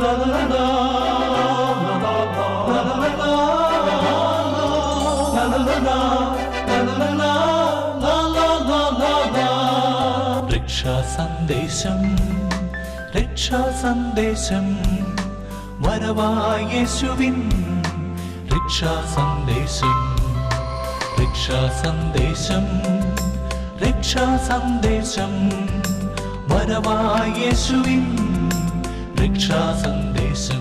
രക്ഷാസന്ദേശം രക്ഷാസന്ദേശം വരവായ യേശുവിൻ രക്ഷാസന്ദേശം രക്ഷാസന്ദേശം രക്ഷാസന്ദേശം വരവായ യേശുവിൻ രക്ഷാസന്ദേശം.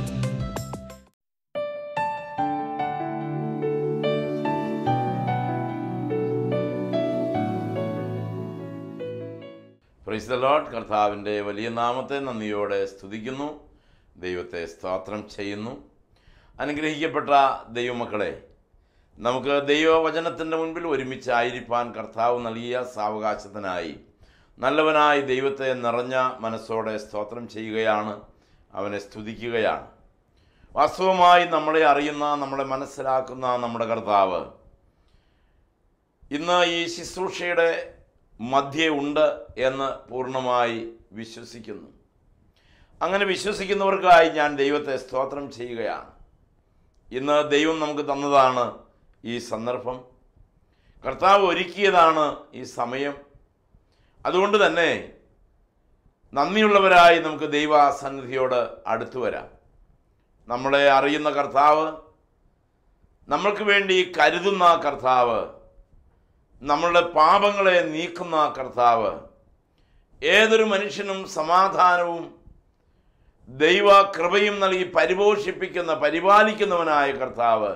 Praise the Lord. കർത്താവിൻ്റെ വലിയ നാമത്തെ നന്ദിയോടെ സ്തുതിക്കുന്നു, ദൈവത്തെ സ്തോത്രം ചെയ്യുന്നു. അനുഗ്രഹിക്കപ്പെട്ട ദൈവമക്കളെ, നമുക്ക് ദൈവവചനത്തിൻ്റെ മുൻപിൽ ഒരുമിച്ചായിരിക്കാൻ കർത്താവ് നൽകിയ സാവകാശത്തിനായി നല്ലവനായി ദൈവത്തെ നിറഞ്ഞ മനസ്സോടെ സ്തോത്രം ചെയ്യുകയാണ്, അവനെ സ്തുതിക്കുകയാണ്. വാസ്തവമായി നമ്മളെ അറിയുന്ന, നമ്മളെ മനസ്സിലാക്കുന്ന നമ്മുടെ കർത്താവ് ഇന്ന് ഈ ശുശ്രൂഷയുടെ മധ്യേ ഉണ്ട് എന്ന് പൂർണ്ണമായി വിശ്വസിക്കുന്നു. അങ്ങനെ വിശ്വസിക്കുന്നവർക്കായി ഞാൻ ദൈവത്തെ സ്തോത്രം ചെയ്യുകയാണ്. ഇന്ന് ദൈവം നമുക്ക് തന്നതാണ് ഈ സന്ദർഭം, കർത്താവ് ഒരുക്കിയതാണ് ഈ സമയം. അതുകൊണ്ട് തന്നെ നന്ദിയുള്ളവരായി നമുക്ക് ദൈവസന്നിധിയോട് അടുത്തു വരാം. നമ്മളെ അറിയുന്ന കർത്താവ്, നമ്മൾക്ക് വേണ്ടി കരുതുന്ന കർത്താവ്, നമ്മളുടെ പാപങ്ങളെ നീക്കുന്ന കർത്താവ്, ഏതൊരു മനുഷ്യനും സമാധാനവും ദൈവ കൃപയും നൽകി പരിപോഷിപ്പിക്കുന്ന പരിപാലിക്കുന്നവനായ കർത്താവ്,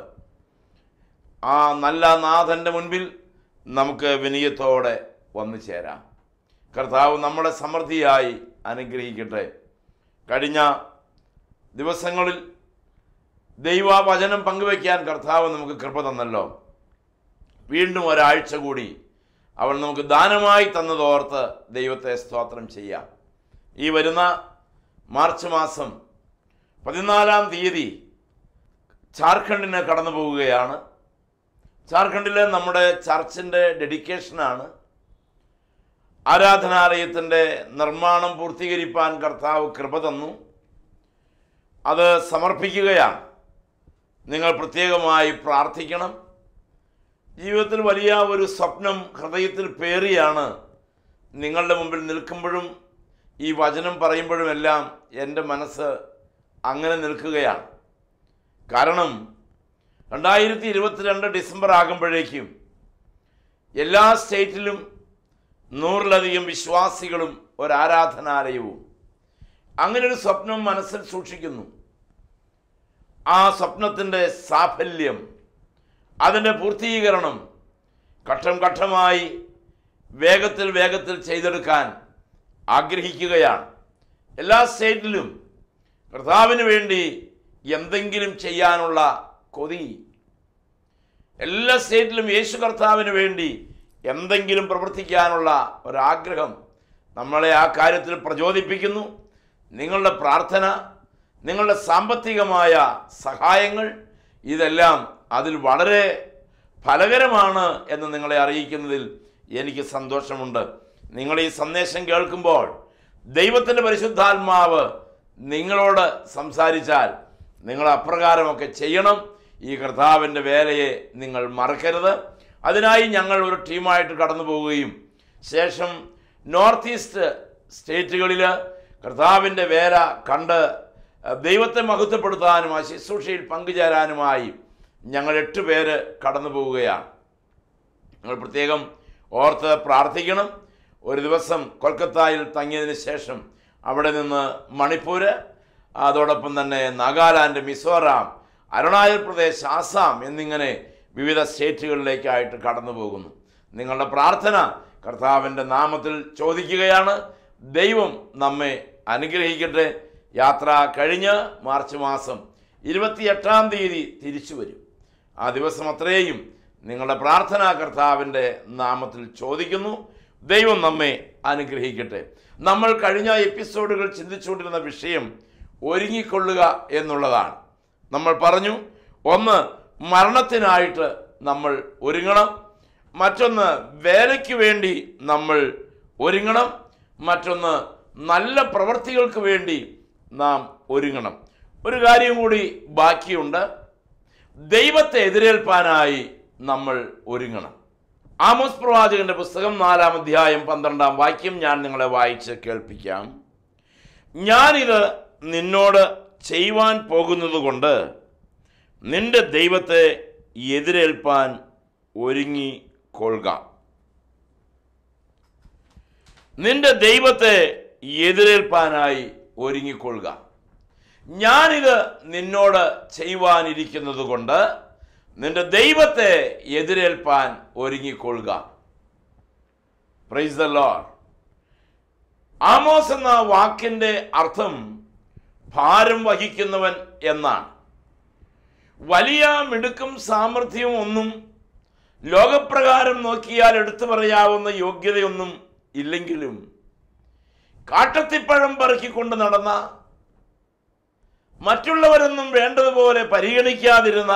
ആ നല്ല നാഥൻ്റെ മുൻപിൽ നമുക്ക് വിനയത്തോടെ വന്നു ചേരാം. കർത്താവ് നമ്മളെ സമൃദ്ധിയായി അനുഗ്രഹിക്കട്ടെ. കഴിഞ്ഞ ദിവസങ്ങളിൽ ദൈവവചനം പങ്കുവയ്ക്കാൻ കർത്താവ് നമുക്ക് കൃപ തന്നല്ലോ. വീണ്ടും ഒരാഴ്ച കൂടി അവൻ നമുക്ക് ദാനമായി തന്നതോർത്ത് ദൈവത്തെ സ്തോത്രം ചെയ്യാം. ഈ വരുന്ന മാർച്ച് മാസം 14-ാം തീയതി ജാർഖണ്ഡിന് കടന്നു പോവുകയാണ്. ജാർഖണ്ഡിലെ നമ്മുടെ ചർച്ചിൻ്റെ ഡെഡിക്കേഷനാണ്. ആരാധനാലയത്തിൻ്റെ നിർമ്മാണം പൂർത്തീകരിക്കാൻ കർത്താവ് കൃപ തന്നു, അത് സമർപ്പിക്കുകയാണ്. നിങ്ങൾ പ്രത്യേകമായി പ്രാർത്ഥിക്കണം. ജീവിതത്തിൽ വലിയ ഒരു സ്വപ്നം ഹൃദയത്തിൽ പേറിയാണ് നിങ്ങളുടെ മുമ്പിൽ നിൽക്കുമ്പോഴും ഈ വചനം പറയുമ്പോഴുമെല്ലാം എൻ്റെ മനസ്സ് അങ്ങനെ നിൽക്കുകയാണ്. കാരണം 2022 ഡിസംബർ ആകുമ്പോഴേക്കും എല്ലാ സ്റ്റേറ്റിലും 100-ലധികം വിശ്വാസികളും ഒരാരാധനാലയവും, അങ്ങനൊരു സ്വപ്നം മനസ്സിൽ സൂക്ഷിക്കുന്നു. ആ സ്വപ്നത്തിൻ്റെ സാഫല്യം, അതിൻ്റെ പൂർത്തീകരണം ഘട്ടം ഘട്ടമായി വേഗത്തിൽ ചെയ്തെടുക്കാൻ ആഗ്രഹിക്കുകയാണ്. എല്ലാ സ്റ്റേറ്റിലും കർത്താവിന് വേണ്ടി എന്തെങ്കിലും ചെയ്യാനുള്ള കൊതി, എല്ലാ സ്റ്റേറ്റിലും യേശു കർത്താവിന് വേണ്ടി എന്തെങ്കിലും പ്രവർത്തിക്കാനുള്ള ഒരാഗ്രഹം നമ്മളെ ആ കാര്യത്തിൽ പ്രചോദിപ്പിക്കുന്നു. നിങ്ങളുടെ പ്രാർത്ഥന, നിങ്ങളുടെ സാമ്പത്തികമായ സഹായങ്ങൾ, ഇതെല്ലാം അതിൽ വളരെ ഫലകരമാണ് എന്ന് നിങ്ങളെ അറിയിക്കുന്നതിൽ എനിക്ക് സന്തോഷമുണ്ട്. നിങ്ങൾ ഈ സന്ദേശം കേൾക്കുമ്പോൾ ദൈവത്തിൻ്റെ പരിശുദ്ധാത്മാവ് നിങ്ങളോട് സംസാരിച്ചാൽ നിങ്ങൾ അപ്രകാരമൊക്കെ ചെയ്യണം. ഈ കർത്താവിൻ്റെ വേലയെ നിങ്ങൾ മറക്കരുത്. അതിനായി ഞങ്ങൾ ഒരു ടീമായിട്ട് കടന്നു പോവുകയും ശേഷം നോർത്ത് ഈസ്റ്റ് സ്റ്റേറ്റുകളിൽ കർത്താവിൻ്റെ വേല കണ്ട് ദൈവത്തെ മഹത്വപ്പെടുത്താനും ആ ശുശ്രൂഷയിൽ പങ്കുചേരാനുമായി ഞങ്ങൾ 8 പേര് കടന്നു പോവുകയാണ്. നിങ്ങൾ പ്രത്യേകം ഓർത്ത് പ്രാർത്ഥിക്കണം. ഒരു ദിവസം കൊൽക്കത്തയിൽ തങ്ങിയതിന് ശേഷം അവിടെ നിന്ന് മണിപ്പൂർ, അതോടൊപ്പം തന്നെ നാഗാലാൻഡ്, മിസോറാം, അരുണാചൽ പ്രദേശ്, ആസാം എന്നിങ്ങനെ വിവിധ സ്റ്റേറ്റുകളിലേക്കായിട്ട് കടന്നു പോകുന്നു. നിങ്ങളുടെ പ്രാർത്ഥന കർത്താവിൻ്റെ നാമത്തിൽ ചോദിക്കുകയാണ്. ദൈവം നമ്മെ അനുഗ്രഹിക്കട്ടെ. യാത്ര കഴിഞ്ഞ് മാർച്ച് മാസം 28-ാം തീയതി തിരിച്ചു വരും. ആ ദിവസം അത്രയും നിങ്ങളുടെ പ്രാർത്ഥന കർത്താവിൻ്റെ നാമത്തിൽ ചോദിക്കുന്നു. ദൈവം നമ്മെ അനുഗ്രഹിക്കട്ടെ. നമ്മൾ കഴിഞ്ഞ എപ്പിസോഡുകൾ ചിന്തിച്ചുകൊണ്ടിരുന്ന വിഷയം ഒരുങ്ങിക്കൊള്ളുക എന്നുള്ളതാണ്. നമ്മൾ പറഞ്ഞു, ഒന്ന് മരണത്തിനായിട്ട് നമ്മൾ ഒരുങ്ങണം, മറ്റൊന്ന് വേലയ്ക്ക് വേണ്ടി നമ്മൾ ഒരുങ്ങണം, മറ്റൊന്ന് നല്ല പ്രവൃത്തികൾക്ക് വേണ്ടി നാം ഒരുങ്ങണം. ഒരു കാര്യം കൂടി ബാക്കിയുണ്ട്. ദൈവത്തെ എതിരേൽപ്പാനായി നമ്മൾ ഒരുങ്ങണം. ആമോസ് പ്രവാചകന്റെ പുസ്തകം 4-ാം അധ്യായം 12-ാം വാക്യം ഞാൻ നിങ്ങളെ വായിച്ച് കേൾപ്പിക്കാം. ഞാനിത് നിന്നോട് ചെയ്യുവാൻ പോകുന്നത് കൊണ്ട് നിന്റെ ദൈവത്തെ എതിരേൽപ്പാൻ ഒരുങ്ങിക്കൊള്ളുക. നിന്റെ ദൈവത്തെ എതിരേൽപ്പാനായി ഒരുങ്ങിക്കൊള്ളുക. ഞാനിത് നിന്നോട് ചെയ്യുവാനിരിക്കുന്നത് കൊണ്ട് നിന്റെ ദൈവത്തെ എതിരേൽപ്പാൻ ഒരുങ്ങിക്കൊള്ളുക. Praise the Lord. ആമോസ് എന്ന വാക്കിൻ്റെ അർത്ഥം ഭാരം വഹിക്കുന്നവൻ എന്നാണ്. വലിയ മിടുക്കും സാമർഥ്യവും ഒന്നും ലോകപ്രകാരം നോക്കിയാൽ എടുത്തു പറയാവുന്ന യോഗ്യതയൊന്നും ഇല്ലെങ്കിലും കാട്ടത്തിപ്പഴം പെറുക്കിക്കൊണ്ട് നടന്ന, മറ്റുള്ളവരൊന്നും വേണ്ടതുപോലെ പരിഗണിക്കാതിരുന്ന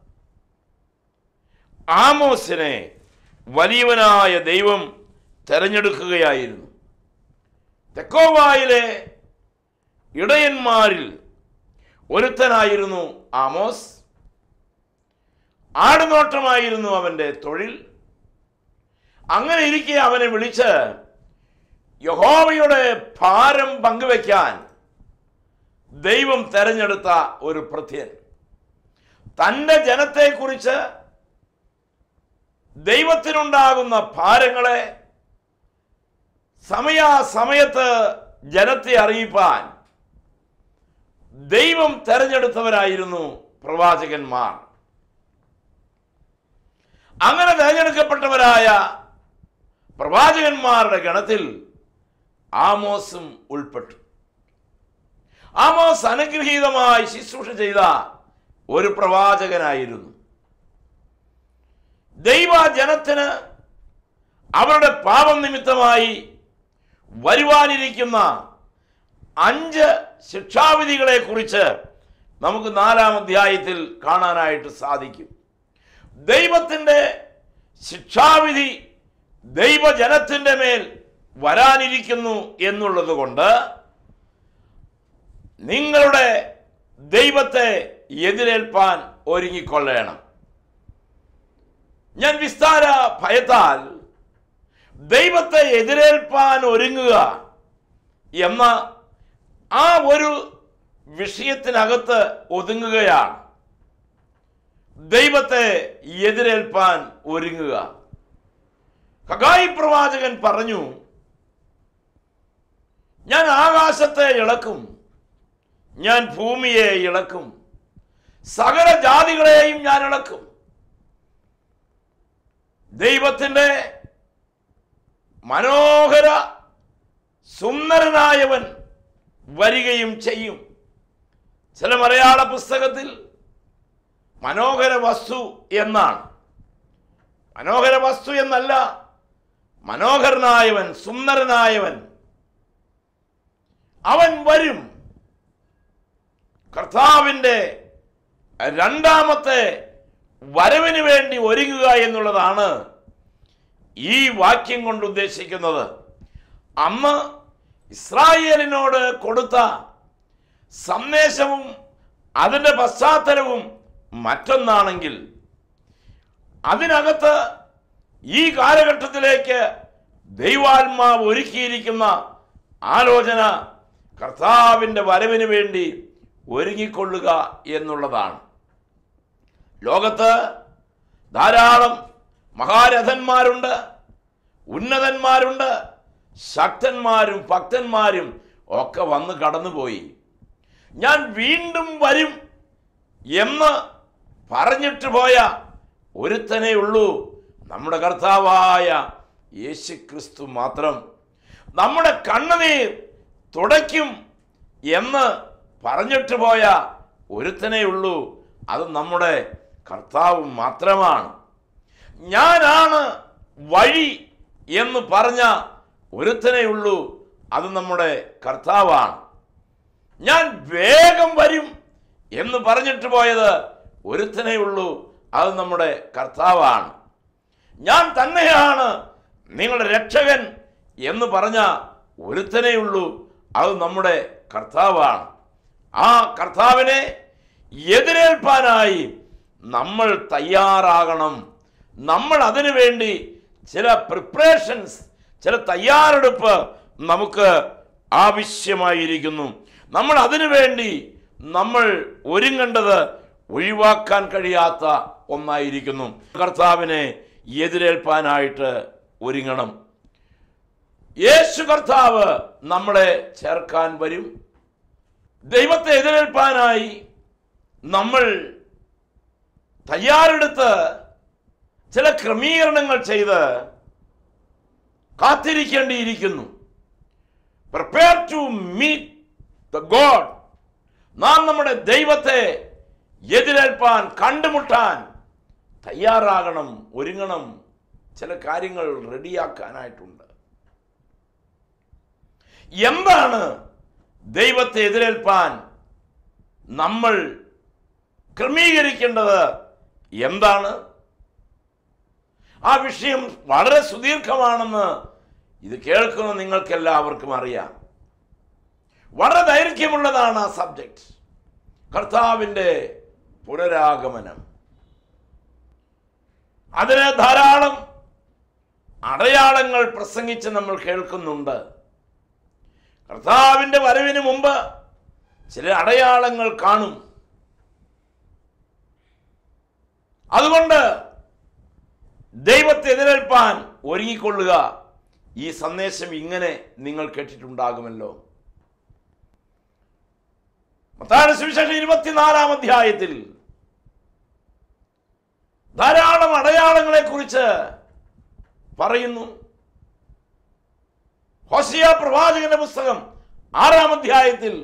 ആമോസിനെ വലിയവനായ ദൈവം തെരഞ്ഞെടുക്കുകയായിരുന്നു. തെക്കോവായിലെ ഇടയന്മാരിൽ ഒരുത്തനായിരുന്നു ആമോസ്. ആടുനോട്ടമായിരുന്നു അവൻ്റെ തൊഴിൽ. അങ്ങനെ ഇരിക്കെ അവനെ വിളിച്ച് യഹോവയുടെ ഭാരം പങ്കുവെക്കാൻ ദൈവം തെരഞ്ഞെടുത്ത ഒരു ഭൃത്യൻ. തൻ്റെ ജനത്തെക്കുറിച്ച് ദൈവത്തിനുണ്ടാകുന്ന ഭാരങ്ങളെ സമയാസമയത്ത് ജനത്തെ അറിയിപ്പാൻ ദൈവം തെരഞ്ഞെടുത്തവരായിരുന്നു പ്രവാചകന്മാർ. അങ്ങനെ തെരഞ്ഞെടുക്കപ്പെട്ടവരായ പ്രവാചകന്മാരുടെ ഗണത്തിൽ ആമോസും ഉൾപ്പെട്ടു. ആമോസ് അനുഗ്രഹീതമായി ശുശ്രൂഷ ചെയ്ത ഒരു പ്രവാചകനായിരുന്നു. ദൈവജനത്തിന് അവരുടെ പാപം നിമിത്തമായി വരുവാനിരിക്കുന്ന 5 ശിക്ഷാവിധികളെ കുറിച്ച് നമുക്ക് 4-ാം അധ്യായത്തിൽ കാണാനായിട്ട് സാധിക്കും. ദൈവത്തിൻ്റെ ശിക്ഷാവിധി ദൈവജനത്തിൻ്റെ മേൽ വരാനിരിക്കുന്നു എന്നുള്ളത് കൊണ്ട് നിങ്ങളുടെ ദൈവത്തെ എതിരേൽപ്പാൻ ഒരുങ്ങിക്കൊള്ളണം. ഞാൻ വിസ്താര ഭയത്താൽ ദൈവത്തെ എതിരേൽപ്പാൻ ഒരുങ്ങുക എന്ന ആ ഒരു വിഷയത്തിനകത്ത് ഒതുങ്ങുകയാണ്. ദൈവത്തെ എതിരേൽപ്പാൻ ഒരുങ്ങുക. ഹഗായി പ്രവാചകൻ പറഞ്ഞു, ഞാൻ ആകാശത്തെ ഇളക്കും, ഞാൻ ഭൂമിയെ ഇളക്കും, സകല ജാതികളെയും ഞാൻ ഇളക്കും. ദൈവത്തിൻ്റെ മനോഹര സുന്ദരനായവൻ വരികയും ചെയ്യും. ചില മലയാള പുസ്തകത്തിൽ മനോഹര വസ്തു എന്നാണ്. മനോഹര വസ്തു എന്നല്ല, മനോഹരനായവൻ, സുന്ദരനായവൻ അവൻ വരും. കർത്താവിൻ്റെ 2ാമത്തെ വരവിന് വേണ്ടി ഒരുങ്ങുക എന്നുള്ളതാണ് ഈ വാക്യം കൊണ്ട് ഉദ്ദേശിക്കുന്നത്. അന്ന് ഇസ്രായേലിനോട് കൊടുത്ത സന്ദേശവും അതിൻ്റെ പശ്ചാത്തലവും മറ്റൊന്നാണെങ്കിൽ, അതിനകത്ത് ഈ കാലഘട്ടത്തിലേക്ക് ദൈവാത്മാവ് ഒരുക്കിയിരിക്കുന്ന ആലോചന കർത്താവിൻ്റെ വരവിന് വേണ്ടി ഒരുങ്ങിക്കൊള്ളുക എന്നുള്ളതാണ്. ലോകത്ത് ധാരാളം മഹാരഥന്മാരുണ്ട്, ഉന്നതന്മാരുണ്ട്, ശക്തന്മാരും ഭക്തന്മാരും ഒക്കെ വന്ന് കടന്നുപോയി. ഞാൻ വീണ്ടും വരും എന്ന് പറഞ്ഞിട്ട് പോയ ഒരുത്തനേ ഉള്ളൂ, നമ്മുടെ കർത്താവായ യേശുക്രിസ്തു മാത്രം. നമ്മുടെ കണ്ണുനീർ തുടയ്ക്കും എന്ന് പറഞ്ഞിട്ട് പോയ ഒരുത്തനേ ഉള്ളൂ, അത് നമ്മുടെ കർത്താവ് മാത്രമാണ്. ഞാനാണ് വഴി എന്ന് പറഞ്ഞ ഒരുത്തനേ ഉള്ളൂ, അത് നമ്മുടെ കർത്താവാണ്. ഞാൻ വേഗം വരും എന്ന് പറഞ്ഞിട്ട് പോയത് ഒരുത്തനേ ഉള്ളൂ, അത് നമ്മുടെ കർത്താവാണ്. ഞാൻ തന്നെയാണ് നിങ്ങളുടെ രക്ഷകൻ എന്ന് പറഞ്ഞ ഒരുത്തനേ ഉള്ളൂ, അത് നമ്മുടെ കർത്താവാണ്. ആ കർത്താവിനെ എതിരേൽപ്പാനായി നമ്മൾ തയ്യാറാകണം. നമ്മൾ അതിനു വേണ്ടി ചില പ്രിപ്പറേഷൻസ്, ചില തയ്യാറെടുപ്പ് നമുക്ക് ആവശ്യമായിരിക്കുന്നു. നമ്മൾ അതിനു വേണ്ടി നമ്മൾ ഒരുങ്ങേണ്ടത് ഒഴിവാക്കാൻ കഴിയാത്ത ഒന്നായിരിക്കുന്നു. കർത്താവിനെ എതിരേൽപ്പാനായിട്ട് ഒരുങ്ങണം. യേശു കർത്താവ് നമ്മളെ ചേർക്കാൻ വരും. ദൈവത്തെ എതിരേൽപ്പാനായി നമ്മൾ തയ്യാറെടുത്ത് ചില ക്രമീകരണങ്ങൾ ചെയ്ത് കാത്തിരിക്കേണ്ടിയിരിക്കുന്നു. Prepare to meet the God. നാം നമ്മുടെ ദൈവത്തെ എതിരേൽപ്പാൻ, കണ്ടുമുട്ടാൻ തയ്യാറാകണം, ഒരുങ്ങണം. ചില കാര്യങ്ങൾ റെഡിയാക്കാനായിട്ടുണ്ട്. എന്താണ് ദൈവത്തെ എതിരേൽപ്പാൻ നമ്മൾ ക്രമീകരിക്കേണ്ടത്? എന്താണ് ആ വിഷയം? വളരെ സുദീർഘമാണെന്ന് ഇത് കേൾക്കുന്ന നിങ്ങൾക്കെല്ലാവർക്കും അറിയാം. വളരെ ദൈർഘ്യമുള്ളതാണ് ആ സബ്ജക്റ്റ്. കർത്താവിൻ്റെ പുനരാഗമനം. അതിന് ധാരാളം അടയാളങ്ങൾ പ്രസംഗിച്ച് നമ്മൾ കേൾക്കുന്നുണ്ട്. കർത്താവിൻ്റെ വരവിന് മുമ്പ് ചില അടയാളങ്ങൾ കാണും. അതുകൊണ്ട് ദൈവത്തെ എതിരേൽപ്പാൻ ഒരുങ്ങിക്കൊള്ളുക. ഈ സന്ദേശം ഇങ്ങനെ നിങ്ങൾ കേട്ടിട്ടുണ്ടാകുമല്ലോ. മത്തായിയുടെ സുവിശേഷം 24-ാം അധ്യായത്തിൽ ധാരാളം അടയാളങ്ങളെ കുറിച്ച് പറയുന്നു. ഹോശിയ പ്രവാചകന്റെ പുസ്തകം 6-ാം അധ്യായത്തിൽ,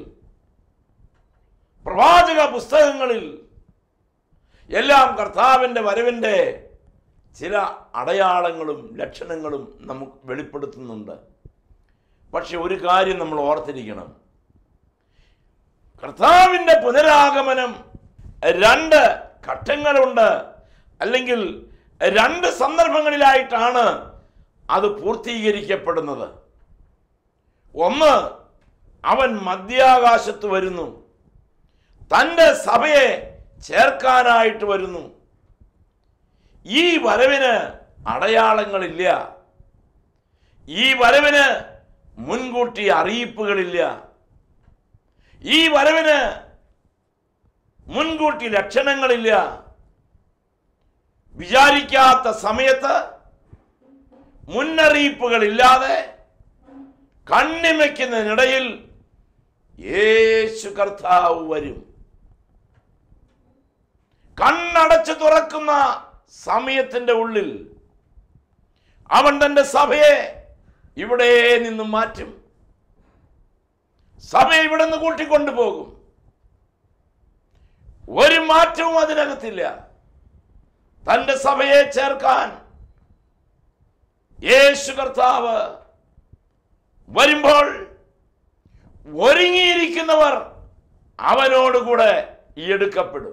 പ്രവാചക പുസ്തകങ്ങളിൽ എല്ലാം കർത്താവിൻ്റെ വരവിൻ്റെ ചില അടയാളങ്ങളും ലക്ഷണങ്ങളും നമുക്ക് വെളിപ്പെടുത്തുന്നുണ്ട്. പക്ഷെ ഒരു കാര്യം നമ്മൾ ഓർത്തിരിക്കണം. കർത്താവിൻ്റെ പുനരാഗമനം 2 ഘട്ടങ്ങളുണ്ട്, അല്ലെങ്കിൽ 2 സന്ദർഭങ്ങളിലായിട്ടാണ് അത് പൂർത്തീകരിക്കപ്പെടുന്നത്. ഒന്ന്, അവൻ മധ്യാകാശത്ത് വരുന്നു, തൻ്റെ സഭയെ ചേർക്കാനായിട്ട് വരുന്നു. ഈ വരവിന് അടയാളങ്ങളില്ല. ഈ വരവിന് മുൻകൂട്ടി അറിയിപ്പുകളില്ല. ഈ വരവിന് മുൻകൂട്ടി ലക്ഷണങ്ങളില്ല. വിചാരിക്കാത്ത സമയത്ത് മുന്നറിയിപ്പുകളില്ലാതെ കണ്ണിമയ്ക്കുന്നതിനിടയിൽ യേശു കർത്താവ് വരും. കണ്ണടച്ചു തുറക്കുന്ന സമയത്തിൻ്റെ ഉള്ളിൽ അവൻ തൻ്റെ സഭയെ ഇവിടെ നിന്നും മാറ്റും. സഭയെ ഇവിടെ നിന്ന് കൂട്ടിക്കൊണ്ടുപോകും. ഒരു മാറ്റവും അതിനകത്തില്ല. തൻ്റെ സഭയെ ചേർക്കാൻ യേശു കർത്താവ് വരുമ്പോൾ ഒരുങ്ങിയിരിക്കുന്നവർ അവനോടുകൂടെ എടുക്കപ്പെടും.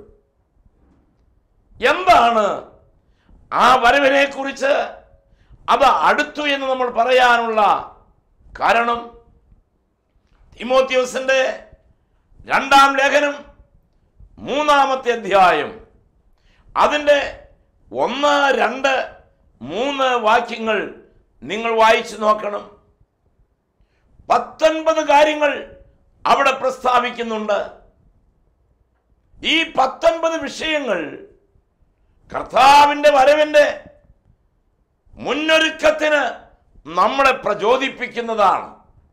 എന്താണ് ആ വരവിനെ കുറിച്ച് അത് അടുത്തു എന്ന് നമ്മൾ പറയാനുള്ള കാരണം? തിമോത്തിയോസിന്റെ 2-ാം ലേഖനം 3-ാമത്തെ അധ്യായം അതിൻ്റെ 1, 2, 3 വാക്യങ്ങൾ നിങ്ങൾ വായിച്ചു നോക്കണം. 19 കാര്യങ്ങൾ അവിടെ പ്രസ്താവിക്കുന്നുണ്ട്. ഈ 19 വിഷയങ്ങൾ കർത്താവിൻ്റെ വരവിൻ്റെ മുന്നൊരുക്കത്തിന് നമ്മളെ പ്രചോദിപ്പിക്കുന്നതാണ്.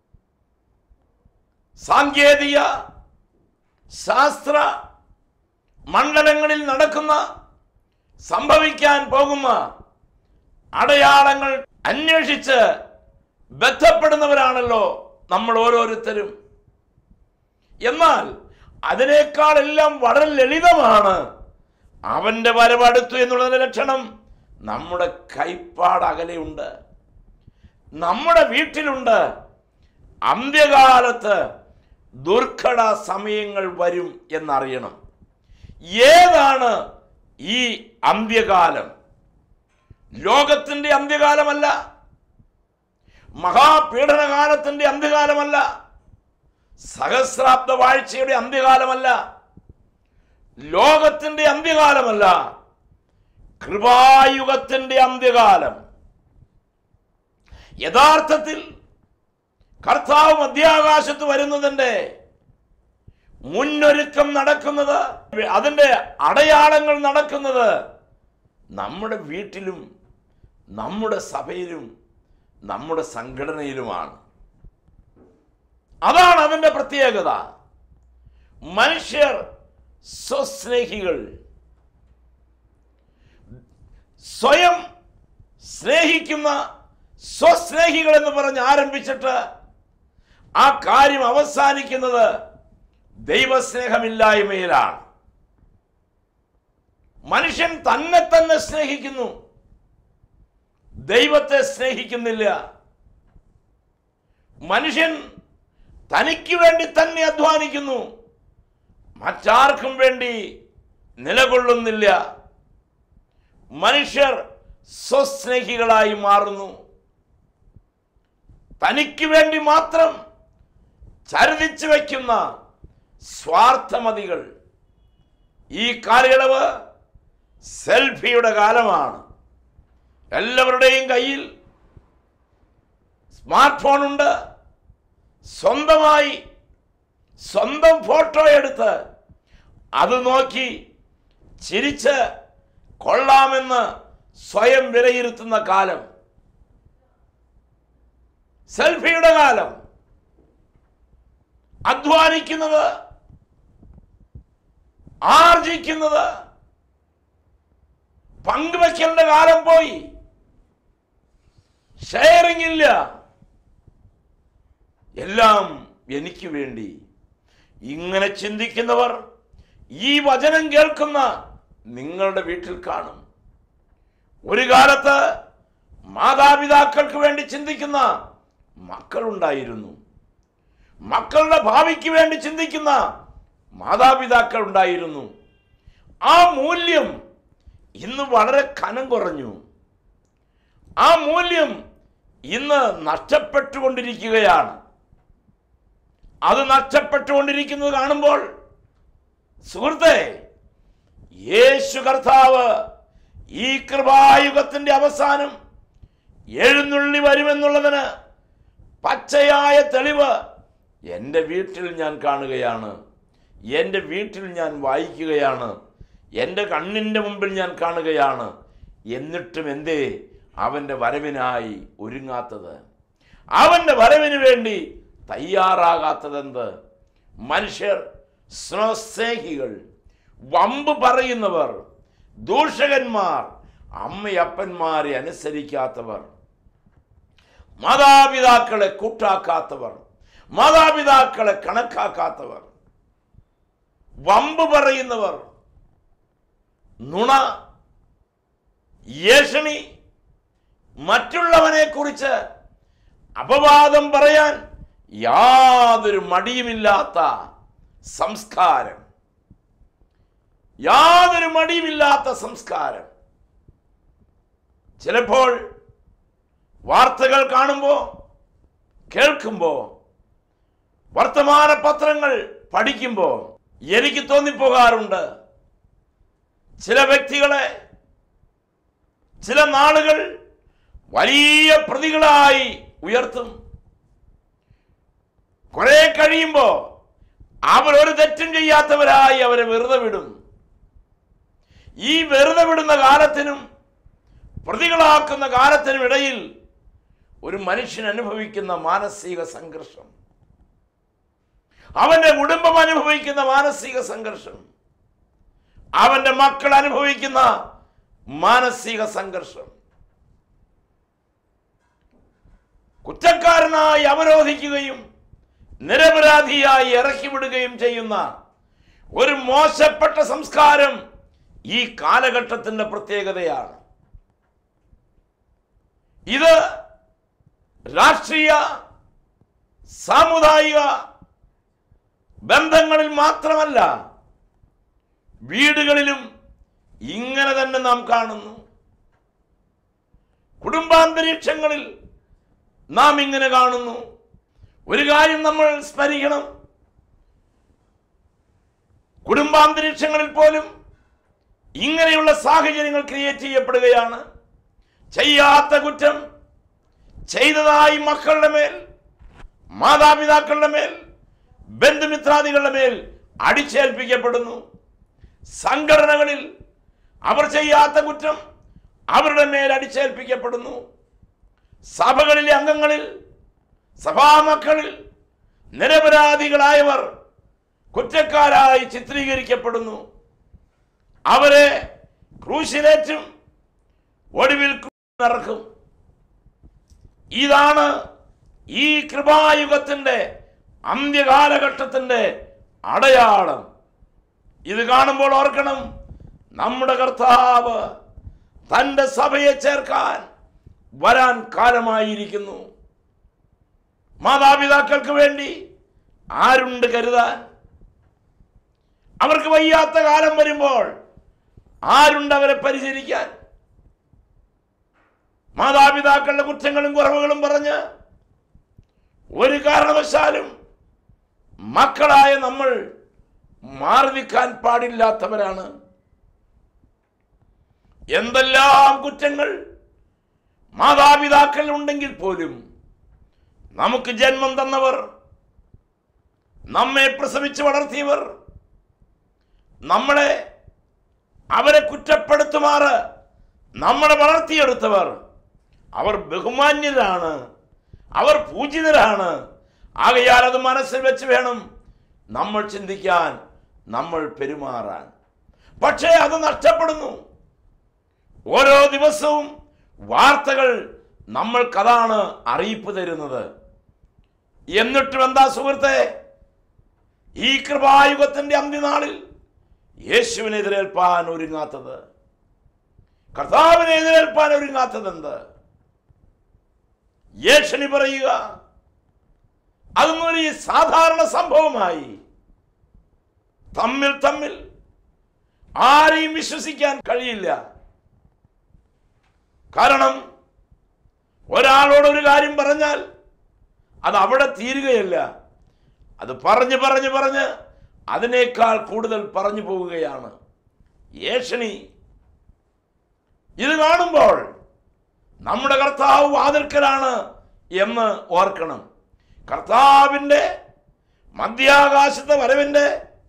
സാങ്കേതിക ശാസ്ത്ര മണ്ഡലങ്ങളിൽ നടക്കുന്ന, സംഭവിക്കാൻ പോകുന്ന അടയാളങ്ങൾ അന്വേഷിച്ച് ബന്ധപ്പെടുന്നവരാണല്ലോ നമ്മൾ ഓരോരുത്തരും. എന്നാൽ അതിനേക്കാളെല്ലാം വളരെ ലളിതമാണ് അവൻ്റെ വരവടുത്തു എന്നുള്ളതിൻ്റെ ലക്ഷണം. നമ്മുടെ കൈപ്പാട് അകലെയുണ്ട്, നമ്മുടെ വീട്ടിലുണ്ട്. അന്ത്യകാലത്ത് ദുർഘട സമയങ്ങൾ വരും എന്നറിയണം. ഏതാണ് ഈ അന്ത്യകാലം? ലോകത്തിൻ്റെ അന്ത്യകാലമല്ല, മഹാപീഡനകാലത്തിൻ്റെ അന്ത്യകാലമല്ല, സഹസ്രാബ്ദ വാഴ്ചയുടെ അന്ത്യകാലമല്ല, ലോകത്തിൻ്റെ അന്ത്യകാലമല്ല, കൃപായുഗത്തിൻ്റെ അന്ത്യകാലം. യഥാർത്ഥത്തിൽ കർത്താവ് മധ്യാകാശത്ത് വരുന്നതിൻ്റെ മുന്നൊരുക്കം നടക്കുന്നത്, അതിൻ്റെ അടയാളങ്ങൾ നടക്കുന്നത് നമ്മുടെ വീട്ടിലും നമ്മുടെ സഭയിലും നമ്മുടെ സംഘടനയിലുമാണ്. അതാണ് അതിൻ്റെ പ്രത്യേകത. മനുഷ്യർ സ്വസ്നേഹികൾ, സ്വയം സ്നേഹിക്കുന്ന സ്വസ്നേഹികൾ എന്ന് പറഞ്ഞ് ആരംഭിച്ചിട്ട് ആ കാര്യം അവസാനിക്കുന്നത് ദൈവസ്നേഹമില്ലായ്മയിലാണ്. മനുഷ്യൻ തന്നെ തന്നെ സ്നേഹിക്കുന്നു, ദൈവത്തെ സ്നേഹിക്കുന്നില്ല. മനുഷ്യൻ തനിക്ക് വേണ്ടി തന്നെ അധ്വാനിക്കുന്നു, മറ്റാർക്കും വേണ്ടി നിലകൊള്ളുന്നില്ല. മനുഷ്യർ സ്വസ്നേഹികളായി മാറുന്നു, തനിക്ക് വേണ്ടി മാത്രം ചരിതിച്ചു വയ്ക്കുന്ന സ്വാർത്ഥമതികൾ. ഈ കാലയളവ് സെൽഫിയുടെ കാലമാണ്. എല്ലാവരുടെയും കയ്യിൽ സ്മാർട്ട് ഫോൺ ഉണ്ട്. സ്വന്തമായി സ്വന്തം ഫോട്ടോ എടുത്ത് അത് നോക്കി ചിരിച്ച് കൊള്ളാമെന്ന് സ്വയം വിലയിരുത്തുന്ന കാലം, സെൽഫിയുടെ കാലം. അധ്വാനിക്കുന്നത്, ആർജിക്കുന്നത്, പങ്കുവയ്ക്കേണ്ട കാലം പോയി. ഷെയറിംഗ് ഇല്ല, എല്ലാം എനിക്ക് വേണ്ടി. ഇങ്ങനെ ചിന്തിക്കുന്നവർ ഈ വചനം കേൾക്കുന്ന നിങ്ങളുടെ വീട്ടിൽ കാണും. ഒരു കാലത്ത് മാതാപിതാക്കൾക്ക് വേണ്ടി ചിന്തിക്കുന്ന മക്കളുണ്ടായിരുന്നു, മക്കളുടെ ഭാവിക്ക് വേണ്ടി ചിന്തിക്കുന്ന മാതാപിതാക്കൾ ഉണ്ടായിരുന്നു. ആ മൂല്യം ഇന്ന് വളരെ കനം കുറഞ്ഞു. ആ മൂല്യം ഇന്ന് നഷ്ടപ്പെട്ടുകൊണ്ടിരിക്കുകയാണ്. അത് നഷ്ടപ്പെട്ടുകൊണ്ടിരിക്കുന്നത് കാണുമ്പോൾ സുഹൃത്തെ, യേശു കർത്താവ് ഈ കൃപായുഗത്തിൻ്റെ അവസാനം എഴുന്നള്ളി വരുമെന്നുള്ളതിന് പച്ചയായ തെളിവ് എൻ്റെ വീട്ടിൽ ഞാൻ കാണുകയാണ്, എൻ്റെ വീട്ടിൽ ഞാൻ വായിക്കുകയാണ്, എൻ്റെ കണ്ണിൻ്റെ മുമ്പിൽ ഞാൻ കാണുകയാണ്. എന്നിട്ടും എന്തേ അവൻ്റെ വരവിനായി ഒരുങ്ങാത്തത്? അവൻ്റെ വരവിന് വേണ്ടി തയ്യാറാകാത്തതെന്ത്? മനുഷ്യർ സ്നേഹികൾ, വമ്പ് പറയുന്നവർ, ദൂഷകന്മാർ, അമ്മയപ്പന്മാരെ അനുസരിക്കാത്തവർ, മാതാപിതാക്കളെ കൂട്ടാക്കാത്തവർ, മാതാപിതാക്കളെ കണക്കാക്കാത്തവർ, വമ്പ് പറയുന്നവർ, നുണ, ഏഷണി, മറ്റുള്ളവനെ കുറിച്ച് അപവാദം പറയാൻ യാതൊരു മടിയുമില്ലാത്ത സംസ്കാരം, യാതൊരു മടിയുമില്ലാത്ത സംസ്കാരം. ചിലപ്പോൾ വാർത്തകൾ കാണുമ്പോൾ, കേൾക്കുമ്പോൾ, വർത്തമാന പത്രങ്ങൾ പഠിക്കുമ്പോൾ എനിക്ക് തോന്നിപ്പോകാറുണ്ട്, ചില വ്യക്തികളെ ചില നാളുകൾ വലിയ പ്രതികളായി ഉയർത്തും. കുറെ കഴിയുമ്പോൾ അവരൊരു തെറ്റും ചെയ്യാത്തവരായി അവരെ വെറുതെ വിടും. ഈ വെറുതെ വിടുന്ന കാലത്തിനും പ്രതികളാക്കുന്ന കാലത്തിനും ഇടയിൽ ഒരു മനുഷ്യൻ അനുഭവിക്കുന്ന മാനസിക സംഘർഷം, അവന്റെ കുടുംബം അനുഭവിക്കുന്ന മാനസിക സംഘർഷം, അവന്റെ മക്കൾ അനുഭവിക്കുന്ന മാനസിക സംഘർഷം, കുറ്റക്കാരനായി അവരോധിക്കുകയും നിരപരാധിയായി ഇറക്കിവിടുകയും ചെയ്യുന്ന ഒരു മോശപ്പെട്ട സംസ്കാരം ഈ കാലഘട്ടത്തിന്റെ പ്രത്യേകതയാണ്. ഇത് രാഷ്ട്രീയ സാമുദായിക ബന്ധങ്ങളിൽ മാത്രമല്ല, വീടുകളിലും ഇങ്ങനെ തന്നെ നാം കാണുന്നു. കുടുംബാന്തരീക്ഷങ്ങളിൽ നാം ഇങ്ങനെ കാണുന്നു. ഒരു കാര്യം നമ്മൾ സ്മരിക്കണം, കുടുംബാന്തരീക്ഷങ്ങളിൽ പോലും ഇങ്ങനെയുള്ള സാഹചര്യങ്ങൾ ക്രിയേറ്റ് ചെയ്യപ്പെടുകയാണ്. ചെയ്യാത്ത കുറ്റം ചെയ്തതായി മക്കളുടെ മേൽ, മാതാപിതാക്കളുടെ മേൽ, ബന്ധുമിത്രാദികളുടെ മേൽ അടിച്ചേൽപ്പിക്കപ്പെടുന്നു. സംഘടനകളിൽ അവർ ചെയ്യാത്ത കുറ്റം അവരുടെ മേൽ അടിച്ചേൽപ്പിക്കപ്പെടുന്നു. സഭകളിലെ അംഗങ്ങളിൽ, സഭാമക്കളിൽ നിരപരാധികളായവർ കുറ്റക്കാരായി ചിത്രീകരിക്കപ്പെടുന്നു. അവരെ ക്രൂശിലേറ്റും ഒടുവിൽ നടക്കും. ഇതാണ് ഈ കൃപായുഗത്തിൻ്റെ അന്ത്യകാലഘട്ടത്തിൻ്റെ അടയാളം. ഇത് കാണുമ്പോൾ ഓർക്കണം, നമ്മുടെ കർത്താവ് തൻ്റെ സഭയെ ചേർക്കാൻ വരാൻ കാലമായിരിക്കുന്നു. മാതാപിതാക്കൾക്ക് വേണ്ടി ആരുണ്ട് കരുതാൻ? അവർക്ക് വയ്യാത്ത കാലം വരുമ്പോൾ ആരുണ്ട് അവരെ പരിചരിക്കാൻ? മാതാപിതാക്കളുടെ കുറ്റങ്ങളും കുറവുകളും പറഞ്ഞ് ഒരു കാരണവശാലും മക്കളായ നമ്മൾ മാറി നിൽക്കാൻ പാടില്ലാത്തവരാണ്. എന്തെല്ലാം കുറ്റങ്ങൾ മാതാപിതാക്കൾ ഉണ്ടെങ്കിൽ പോലും നമുക്ക് ജന്മം തന്നവർ, നമ്മെ പ്രസവിച്ച് വളർത്തിയവർ, അവരെ കുറ്റപ്പെടുത്തുമാറ് നമ്മളെ വളർത്തിയെടുത്തവർ, അവർ ബഹുമാന്യരാണ്, അവർ പൂജിതരാണ്. ആകയാൽ അത് മനസ്സിൽ വെച്ച് വേണം നമ്മൾ ചിന്തിക്കാൻ, നമ്മൾ പെരുമാറാൻ. പക്ഷേ അത് നഷ്ടപ്പെടുന്നു. ഓരോ ദിവസവും വാർത്തകൾ നമ്മൾക്കതാണ് അറിയിപ്പ് തരുന്നത്. എന്നിട്ടും എന്താ സുഹൃത്തെ, ഈ കൃപായുഗത്തിൻ്റെ അന്ത്യനാളിൽ യേശുവിനെ എതിരേൽപ്പാൻ ഒരുങ്ങാത്തത്, കർത്താവിനെ എതിരേൽപ്പാൻ ഒരുങ്ങാത്തത് എന്ത്? യേശുനി പറയുക, അതൊന്നൊരു സാധാരണ സംഭവമായി. തമ്മിൽ ആരെയും വിശ്വസിക്കാൻ കഴിയില്ല. കാരണം ഒരാളോട് ഒരു കാര്യം പറഞ്ഞാൽ അത് അവിടെ തീരുകയല്ല. അത് പറഞ്ഞ് അതിനേക്കാൾ കൂടുതൽ പറഞ്ഞു പോവുകയാണ്. യേശുനി ഇത് കാണുമ്പോൾ നമ്മുടെ കർത്താവ് വാതിൽക്കലാണ് എന്ന് ഓർക്കണം. കർത്താവിൻ്റെ മധ്യാകാശത്തെ വരവിൻ്റെ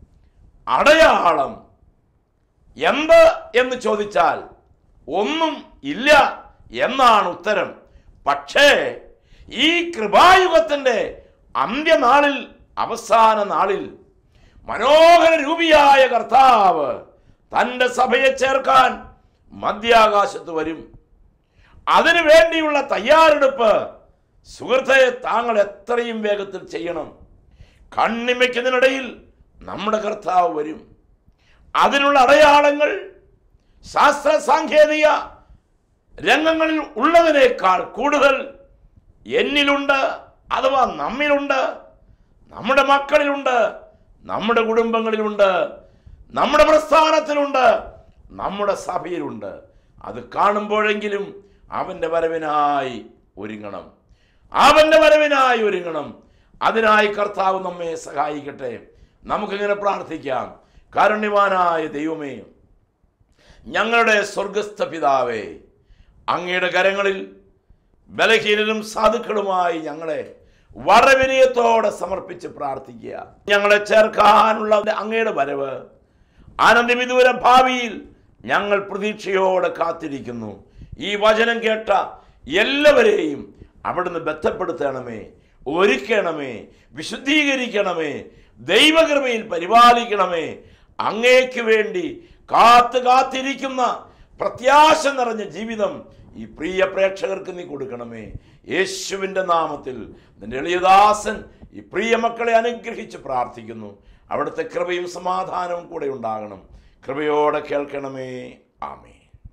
അടയാളം എന്ത് എന്ന് ചോദിച്ചാൽ ഒന്നും ഇല്ല എന്നാണ് ഉത്തരം. പക്ഷേ ഈ കൃപായുഗത്തിൻ്റെ അന്ത്യനാളിൽ, അവസാന നാളിൽ മനോഹര രൂപിയായ കർത്താവ് തൻ്റെ സഭയെ ചേർക്കാൻ മധ്യാകാശത്ത് വരും. അതിനു വേണ്ടിയുള്ള തയ്യാറെടുപ്പ് സുഹൃത്തെ താങ്കൾ എത്രയും വേഗത്തിൽ ചെയ്യണം. കണ്ണിമയ്ക്കുന്നതിനിടയിൽ നമ്മുടെ കർത്താവ് വരും. അതിനുള്ള അടയാളങ്ങൾ ശാസ്ത്ര സാങ്കേതിക രംഗങ്ങളിൽ ഉള്ളതിനേക്കാൾ കൂടുതൽ എന്നിലുണ്ട്, അഥവാ നമ്മിലുണ്ട്, നമ്മുടെ മക്കളിലുണ്ട്, നമ്മുടെ കുടുംബങ്ങളിലുണ്ട്, നമ്മുടെ പ്രസ്ഥാനത്തിലുണ്ട്, നമ്മുടെ സഭയിലുണ്ട്. അത് കാണുമ്പോഴെങ്കിലും അവൻ്റെ വരവിനായി ഒരുങ്ങണം, അവൻ്റെ വരവിനായി ഒരുങ്ങണം. അതിനായി കർത്താവ് നമ്മെ സഹായിക്കട്ടെ. നമുക്കിങ്ങനെ പ്രാർത്ഥിക്കാം. കാരുണ്യവാനായ ദൈവമേ, ഞങ്ങളുടെ സ്വർഗസ്ഥ പിതാവേ, അങ്ങയുടെ കരങ്ങളിൽ ബലഹീനരും സാധുക്കളുമായി ഞങ്ങളെ വളരെ വിനയത്തോടെ സമർപ്പിച്ച് പ്രാർത്ഥിക്കുക. ഞങ്ങളെ ചേർക്കാനുള്ള അങ്ങയുടെ വരവ് അനന്തവിദൂര ഭാവിയിൽ ഞങ്ങൾ പ്രതീക്ഷയോടെ കാത്തിരിക്കുന്നു. ഈ വചനം കേട്ട എല്ലാവരെയും അവിടുന്ന് ബന്ധപ്പെടുത്തണമേ, ഒരുക്കണമേ, വിശുദ്ധീകരിക്കണമേ, ദൈവകൃപയിൽ പരിപാലിക്കണമേ. അങ്ങേക്ക് വേണ്ടി കാത്തിരിക്കുന്ന പ്രത്യാശ നിറഞ്ഞ ജീവിതം ഈ പ്രിയ പ്രേക്ഷകർക്ക് നീ കൊടുക്കണമേ. യേശുവിൻ്റെ നാമത്തിൽ നിന്റെ എളിയദാസൻ ഈ പ്രിയ മക്കളെ അനുഗ്രഹിച്ച് പ്രാർത്ഥിക്കുന്നു. അവിടുത്തെ കൃപയും സമാധാനവും കൂടെ ഉണ്ടാകണം. കൃപയോടെ കേൾക്കണമേ. ആമേൻ.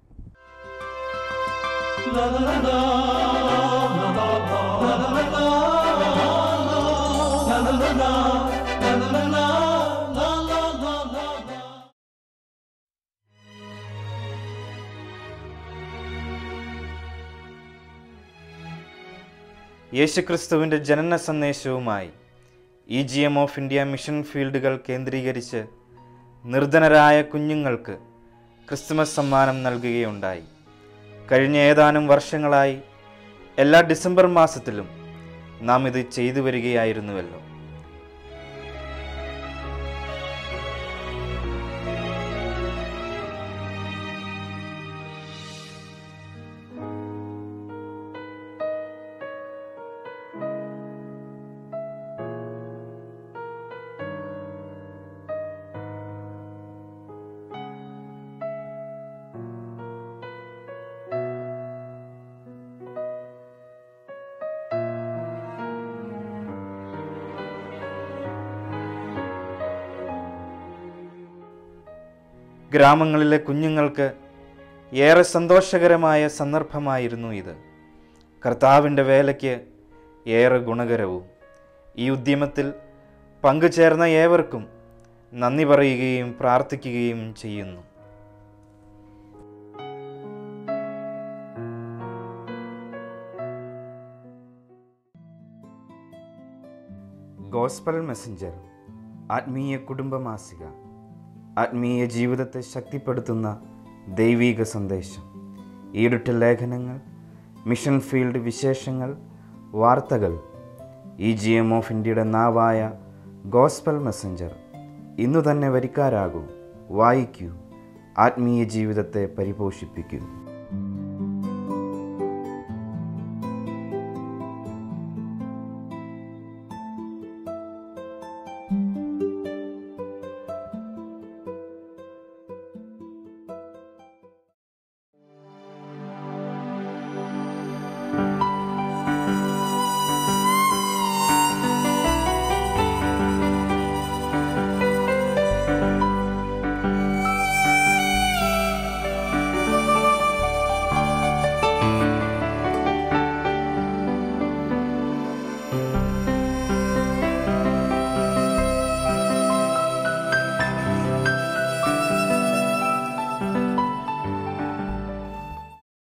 യേശുക്രിസ്തുവിൻ്റെ ജനന സന്ദേശവുമായി EGM ഓഫ് ഇന്ത്യ മിഷൻ ഫീൽഡുകൾ കേന്ദ്രീകരിച്ച് നിർധനരായ കുഞ്ഞുങ്ങൾക്ക് ക്രിസ്തുമസ് സമ്മാനം നൽകുകയുണ്ടായി. കഴിഞ്ഞ ഏതാനും വർഷങ്ങളായി എല്ലാ ഡിസംബർ മാസത്തിലും നാം ഇത് ചെയ്തു വരികയായിരുന്നുവല്ലോ. ഗ്രാമങ്ങളിലെ കുഞ്ഞുങ്ങൾക്ക് ഏറെ സന്തോഷകരമായ സന്ദർഭമായിരുന്നു ഇത്. കർത്താവിൻ്റെ വേലയ്ക്ക് ഏറെ ഗുണകരവും. ഈ ഉദ്യമത്തിൽ പങ്കുചേർന്ന ഏവർക്കും നന്ദി പറയുകയും പ്രാർത്ഥിക്കുകയും ചെയ്യുന്നു. ഗോസ്പൽ മെസ്സഞ്ചർ ആത്മീയ കുടുംബമാസിക, ആത്മീയ ജീവിതത്തെ ശക്തിപ്പെടുത്തുന്ന ദൈവീക സന്ദേശം, ഈടുറ്റ ലേഖനങ്ങൾ, മിഷൻ ഫീൽഡ് വിശേഷങ്ങൾ, വാർത്തകൾ. EGM ഓഫ് ഇന്ത്യയുടെ നാവായ ഗോസ്പൽ മെസ്സഞ്ചർ ഇന്നു തന്നെ വരിക്കാരാകൂ, വായിക്കൂ, ആത്മീയ ജീവിതത്തെ പരിപോഷിപ്പിക്കൂ.